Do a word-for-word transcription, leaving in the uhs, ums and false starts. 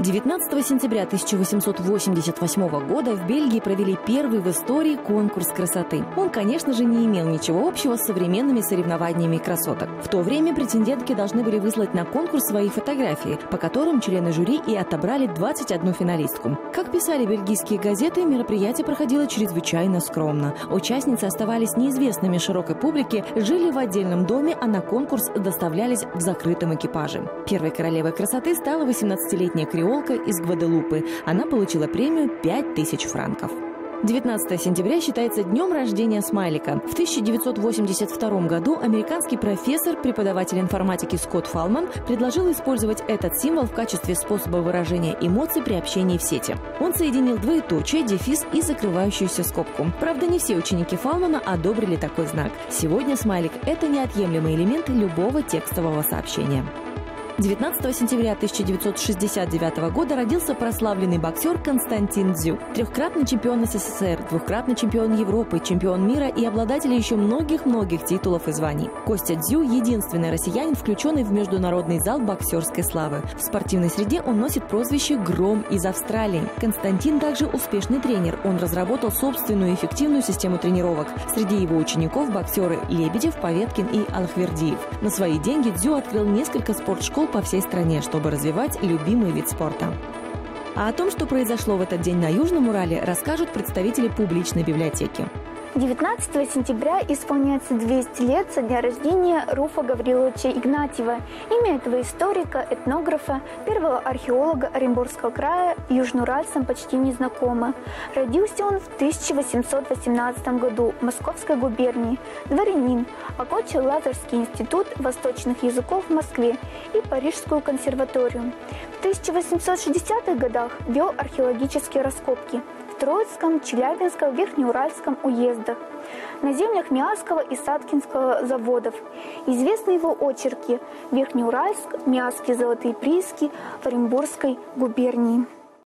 девятнадцатого сентября тысяча восемьсот восемьдесят восьмого года в Бельгии провели первый в истории конкурс красоты. Он, конечно же, не имел ничего общего с современными соревнованиями красоток. В то время претендентки должны были выслать на конкурс свои фотографии, по которым члены жюри и отобрали двадцать одну финалистку. Как писали бельгийские газеты, мероприятие проходило чрезвычайно скромно. Участницы оставались неизвестными широкой публике, жили в отдельном доме, а на конкурс доставлялись в закрытом экипаже. Первой королевой красоты стала восемнадцатилетняя креолка из Гваделупы. Она получила премию пять тысяч франков. девятнадцатого сентября считается днем рождения смайлика. В тысяча девятьсот восемьдесят втором году американский профессор, преподаватель информатики Скотт Фалман предложил использовать этот символ в качестве способа выражения эмоций при общении в сети. Он соединил двоеточие, дефис и закрывающуюся скобку. Правда, не все ученики Фалмана одобрили такой знак. Сегодня смайлик – это неотъемлемый элемент любого текстового сообщения. девятнадцатого сентября тысяча девятьсот шестьдесят девятого года родился прославленный боксер Константин Дзю. Трехкратный чемпион СССР, двухкратный чемпион Европы, чемпион мира и обладатель еще многих-многих титулов и званий. Костя Дзю – единственный россиянин, включенный в международный зал боксерской славы. В спортивной среде он носит прозвище «Гром из Австралии». Константин также успешный тренер. Он разработал собственную эффективную систему тренировок. Среди его учеников – боксеры Лебедев, Поветкин и Алхвердиев. На свои деньги Дзю открыл несколько спортшкол по всей стране, чтобы развивать любимый вид спорта. А о том, что произошло в этот день на Южном Урале, расскажут представители публичной библиотеки. девятнадцатого сентября исполняется двести лет со дня рождения Руфа Гавриловича Игнатьева. Имя этого историка, этнографа, первого археолога Оренбургского края южноуральцам почти незнакомо. Родился он в тысяча восемьсот восемнадцатом году в Московской губернии. Дворянин, окончил Лазарский институт восточных языков в Москве и Парижскую консерваторию. В тысяча восемьсот шестидесятых годах вел археологические раскопки в Троицком, Челябинском, Верхнеуральском уездах, на землях Миасского и Саткинского заводов. Известны его очерки «Верхнеуральск», «Миасские золотые прииски» в Оренбургской губернии.